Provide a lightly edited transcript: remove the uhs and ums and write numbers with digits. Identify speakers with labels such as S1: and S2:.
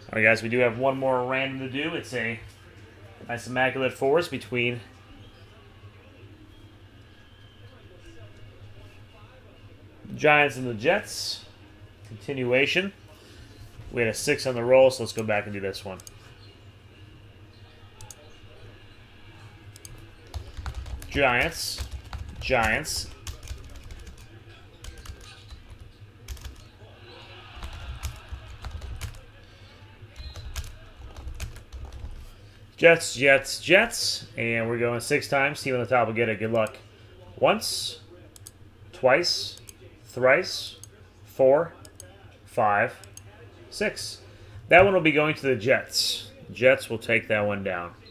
S1: All right, guys, we do have one more random to do. It's a nice immaculate force between the Giants and the Jets. Continuation. We had a 6 on the roll, so let's go back and do this one. Giants. Giants. Jets, Jets, Jets. And we're going 6 times. Team on the top will get it. Good luck. Once, twice, thrice, 4, 5, 6. That one will be going to the Jets. Jets will take that one down.